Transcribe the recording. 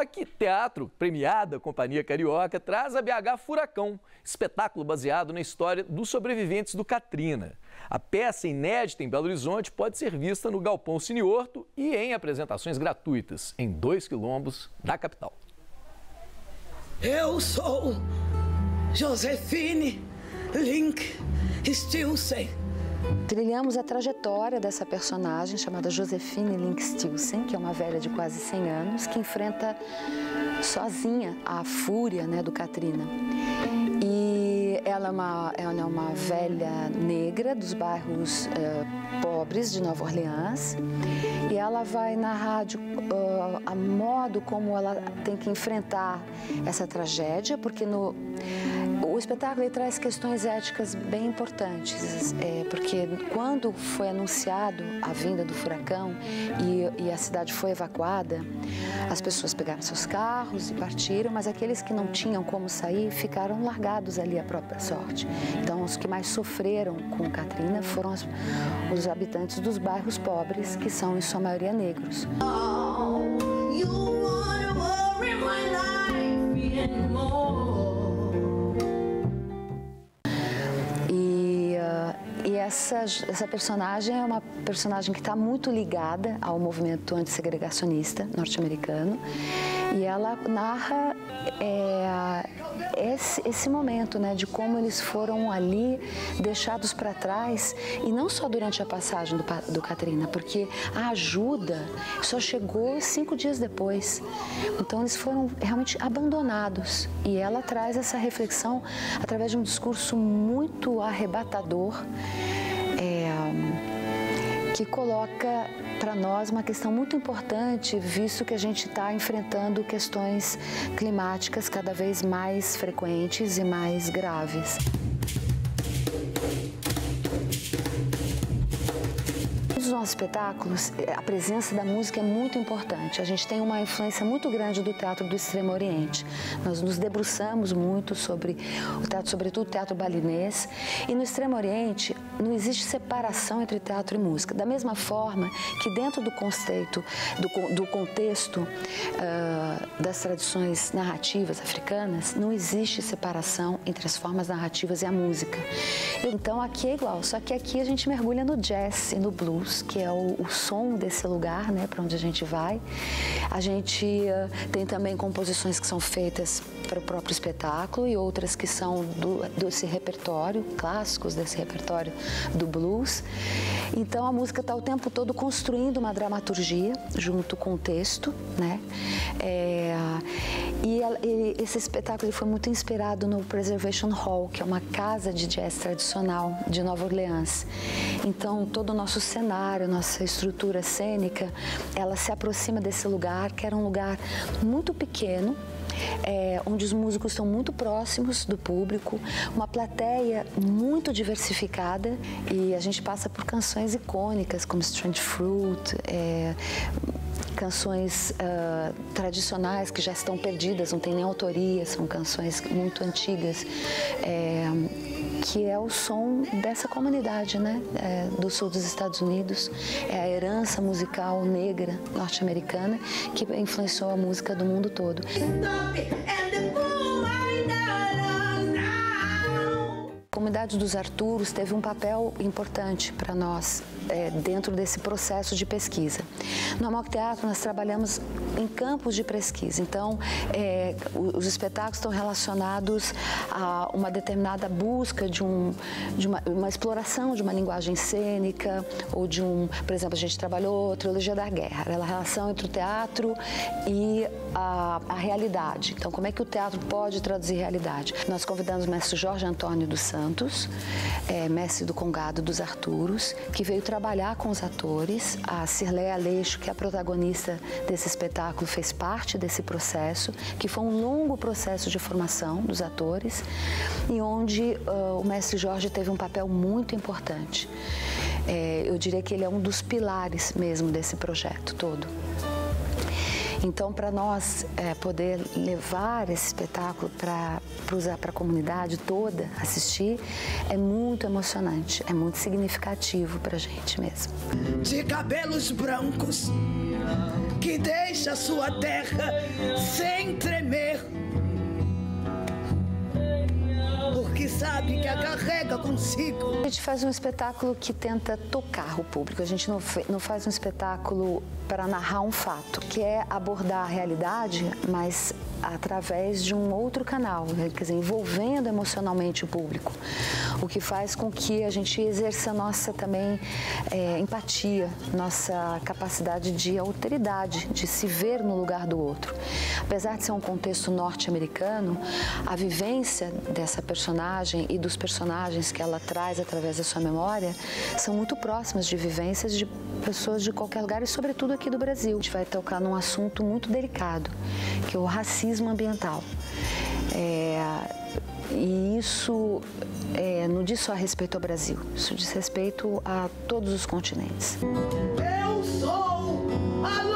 Rock Teatro, premiada Companhia Carioca, traz a BH Furacão, espetáculo baseado na história dos sobreviventes do Katrina. A peça inédita em Belo Horizonte pode ser vista no Galpão Cine Horto e em apresentações gratuitas em 2 quilombos da capital. Eu sou Josefine Link Stilsen. Trilhamos a trajetória dessa personagem chamada Josefine Link Stilsen, que é uma velha de quase 100 anos, que enfrenta sozinha a fúria, né, do Katrina. E ela é uma velha negra dos bairros pobres de Nova Orleans, e ela vai narrar a modo como ela tem que enfrentar essa tragédia, porque o espetáculo traz questões éticas bem importantes, porque quando foi anunciado a vinda do furacão e a cidade foi evacuada, as pessoas pegaram seus carros e partiram, mas aqueles que não tinham como sair ficaram largados ali à própria sorte. Então, os que mais sofreram com Katrina foram os habitantes dos bairros pobres, que são em sua maioria negros. E essa personagem é uma personagem que está muito ligada ao movimento antissegregacionista norte-americano, e ela narra esse momento, né, de como eles foram ali deixados para trás, e não só durante a passagem do Katrina, porque a ajuda só chegou 5 dias depois. Então eles foram realmente abandonados, e ela traz essa reflexão através de um discurso muito arrebatador, que coloca para nós uma questão muito importante, visto que a gente está enfrentando questões climáticas cada vez mais frequentes e mais graves. Nos nossos espetáculos, a presença da música é muito importante. A gente tem uma influência muito grande do teatro do Extremo Oriente. Nós nos debruçamos muito sobre o teatro, sobretudo o teatro balinês. E no Extremo Oriente não existe separação entre teatro e música. Da mesma forma que dentro do conceito, do contexto das tradições narrativas africanas, não existe separação entre as formas narrativas e a música. Então aqui é igual, só que aqui a gente mergulha no jazz e no blues, que é o som desse lugar, né, para onde a gente vai. A gente tem também composições que são feitas para o próprio espetáculo e outras que são desse repertório, clássicos desse repertório do blues. Então a música está o tempo todo construindo uma dramaturgia junto com o texto, né? Esse espetáculo foi muito inspirado no Preservation Hall, que é uma casa de jazz tradicional de Nova Orleans. Então todo o nosso cenário, nossa estrutura cênica, ela se aproxima desse lugar, que era um lugar muito pequeno, onde os músicos estão muito próximos do público, uma plateia muito diversificada, e a gente passa por canções icônicas como Strange Fruit, canções tradicionais que já estão perdidas, não tem nem autoria, são canções muito antigas, que é o som dessa comunidade, né, do sul dos Estados Unidos. É a herança musical negra norte-americana que influenciou a música do mundo todo. A comunidade dos Arturos teve um papel importante para nós dentro desse processo de pesquisa. No Amok Teatro nós trabalhamos em campos de pesquisa, então os espetáculos estão relacionados a uma determinada busca de uma exploração de uma linguagem cênica, ou por exemplo, a gente trabalhou Trilogia da Guerra, a relação entre o teatro e a realidade. Então, como é que o teatro pode traduzir realidade? Nós convidamos o mestre Jorge Antônio dos Santos, mestre do Congado dos Arturos, que veio trabalhar com os atores. A Cirleia Aleixo, que é a protagonista desse espetáculo, fez parte desse processo, que foi um longo processo de formação dos atores, e onde o mestre Jorge teve um papel muito importante. Eu diria que ele é um dos pilares mesmo desse projeto todo. Então, para nós poder levar esse espetáculo para a comunidade toda assistir, é muito emocionante, é muito significativo para a gente mesmo. De cabelos brancos que que deixa sua terra sem tremer, porque sabe que a carrega consigo. A gente faz um espetáculo que tenta tocar o público. A gente não faz um espetáculo para narrar um fato, que é abordar a realidade, mas através de um outro canal, quer dizer, envolvendo emocionalmente o público, o que faz com que a gente exerça nossa também empatia, nossa capacidade de alteridade, de se ver no lugar do outro. Apesar de ser um contexto norte-americano, a vivência dessa personagem e dos personagens que ela traz através da sua memória são muito próximas de vivências de pessoas de qualquer lugar e, sobretudo, aqui do Brasil. A gente vai tocar num assunto muito delicado, que é o racismo ambiental. E isso não diz só respeito ao Brasil, isso diz respeito a todos os continentes. Eu sou a